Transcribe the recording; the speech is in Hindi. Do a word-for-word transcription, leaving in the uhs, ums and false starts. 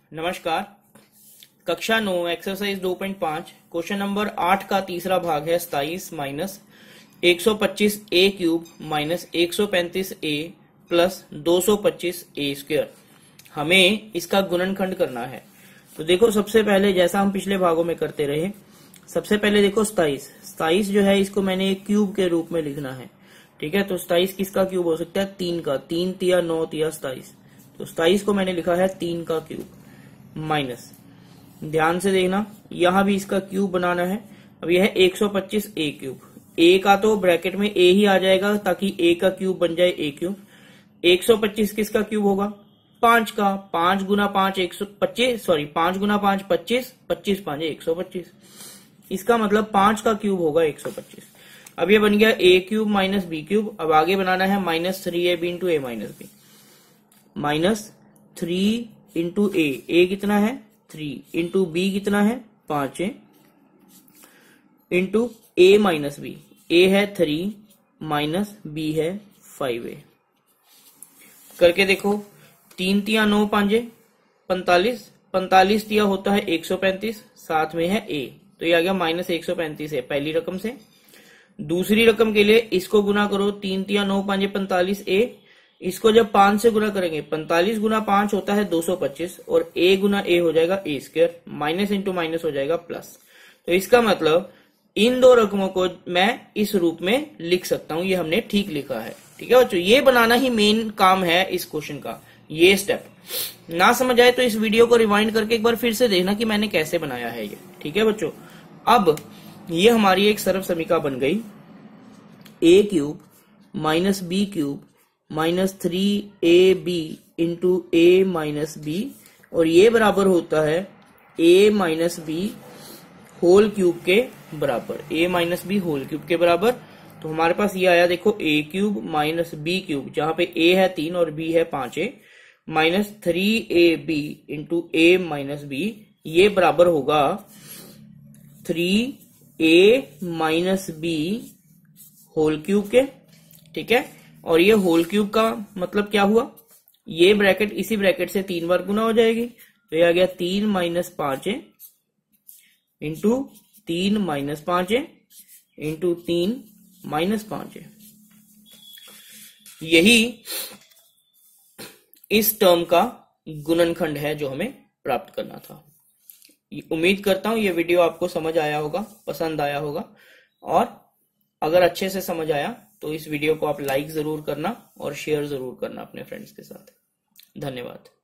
नमस्कार। कक्षा नौ एक्सरसाइज दो पॉइंट पाँच क्वेश्चन नंबर आठ का तीसरा भाग है सताईस माइनस एक सौ पच्चीस ए क्यूब माइनस एक सौ पैंतीस ए प्लस दो सौ पच्चीस ए स्क्वायर। हमें इसका गुणनखंड करना है। तो देखो, सबसे पहले जैसा हम पिछले भागों में करते रहे, सबसे पहले देखो सताईस सताईस जो है इसको मैंने एक क्यूब के रूप में लिखना है। ठीक है, तो सताईस किसका क्यूब हो सकता है? तीन का। तीन तिया नौ तिया सताईस, तो सताईस को मैंने लिखा है तीन का क्यूब माइनस, ध्यान से देखना यहां भी इसका क्यूब बनाना है। अब यह है एक सौ पच्चीस ए क्यूब। ए का तो ब्रैकेट में ए ही आ जाएगा ताकि ए का क्यूब बन जाए ए क्यूब। एक सौ पच्चीस किसका क्यूब होगा? पांच का। पांच गुना पांच एक सौ पच्चीस सॉरी पांच गुना पांच पच्चीस, पच्चीस पांच एक सौ पच्चीस। इसका मतलब पांच का क्यूब होगा एक सौ पच्चीस। अब ये बन गया A cube minus B cube. अब आगे बनाना है minus three A B into A minus B. Minus three into A, A कितना है? थ्री इंटू बी कितना है? पांच A into A minus B. A है थ्री माइनस बी है फाइव ए। करके देखो, तीन तिया नौ पांजे पैंतालीस, पैंतालीस तिया होता है एक सौ पैंतीस, साथ में है ए, तो ये आ गया माइनस एक सौ पैंतीस है पहली रकम से। दूसरी रकम के लिए इसको गुना करो, तीन तिया नौ पांजे पैंतालीस ए। इसको जब पांच से गुना करेंगे, पैंतालीस गुना पांच होता है दो सौ पच्चीस, और ए गुना ए हो जाएगा A square, minus into minus हो जाएगा प्लस। तो इसका मतलब इन दो रकमों को मैं इस रूप में लिख सकता हूं। ये हमने ठीक लिखा है। ठीक है बच्चों, ये बनाना ही मेन काम है इस क्वेश्चन का। ये स्टेप ना समझ आए तो इस वीडियो को रिवाइंड करके एक बार फिर से देखना कि मैंने कैसे बनाया है ये। ठीक है बच्चों, अब ये हमारी एक सरल समीकरण बन गई। A cube minus B cube minus three A B into A minus B, और ये बराबर होता है A minus B whole cube के बराबर। A minus B whole cube के बराबर। तो हमारे पास ये आया, देखो, A cube minus B cube, जहां पे ए है तीन और बी है पांच A, minus three A B into A minus B, ये बराबर होगा थ्री ए माइनस बी होल क्यूब के। ठीक है, और ये होल क्यूब का मतलब क्या हुआ? ये ब्रैकेट इसी ब्रैकेट से तीन बार गुना हो जाएगी, तो ये आ गया तीन माइनस पांच ए इंटू तीन माइनस पांच ए इंटू तीन माइनस पांच ए। यही इस टर्म का गुणनखंड है जो हमें प्राप्त करना था। उम्मीद करता हूं ये वीडियो आपको समझ आया होगा, पसंद आया होगा, और अगर अच्छे से समझ आया तो इस वीडियो को आप लाइक जरूर करना और शेयर जरूर करना अपने फ्रेंड्स के साथ। धन्यवाद।